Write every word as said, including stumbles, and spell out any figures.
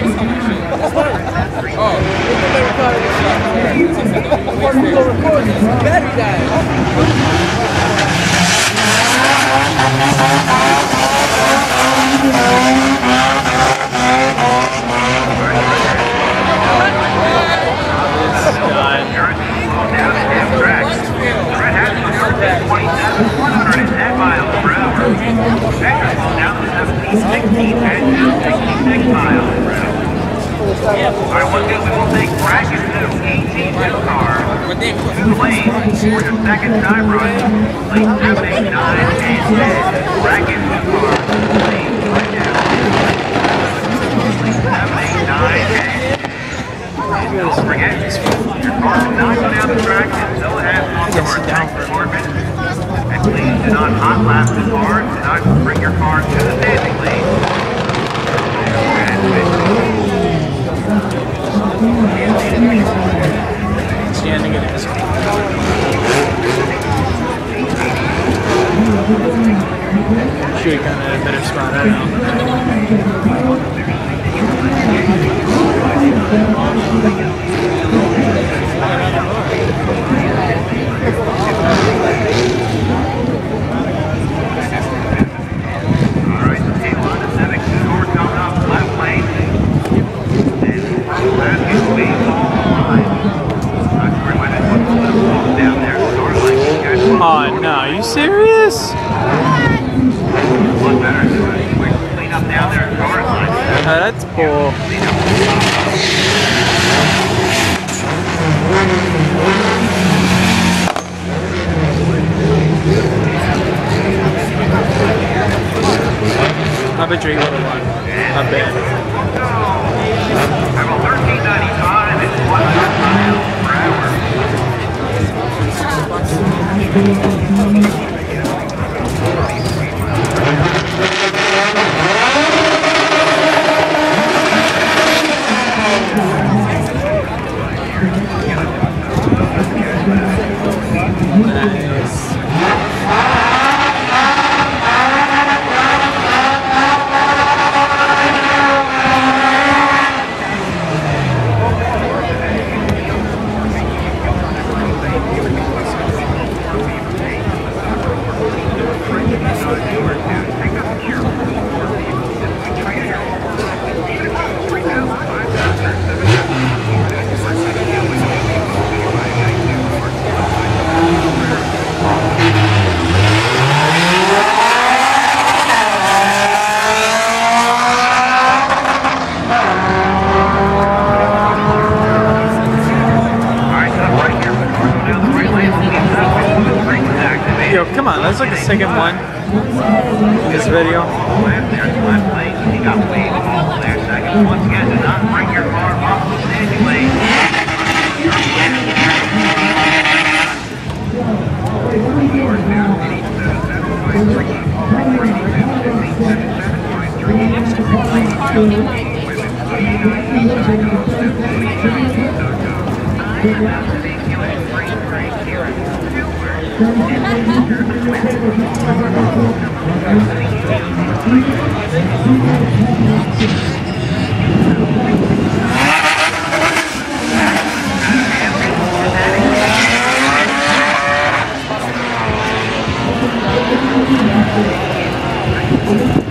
Battery died. one hundred ten miles per hour. Vector slow down to seventeen sixteen and sixty-six miles per hour. Alright, one good, we will take bracket two, eighteen new car. Two lanes for your second time run. Lane seven, eight, nine, and ten. Bracket two car. Lanes right now. Lane seven, eight, nine, and ten. And don't forget, your car will not go down the track until it has off-door tank performance. And please do not hot lap the car. Do not bring your car to the standing lane. Standing it is. Should have kind of a better spot, I don't know. Oh no, are you serious? Oh, that's cool. I bet you would have won. I bet. thirteen ninety-five and one hundred miles per hour. Nice. Yo, come on, that's like the second one in this video. Once again, do not bring your car off the standing lane. Thank you.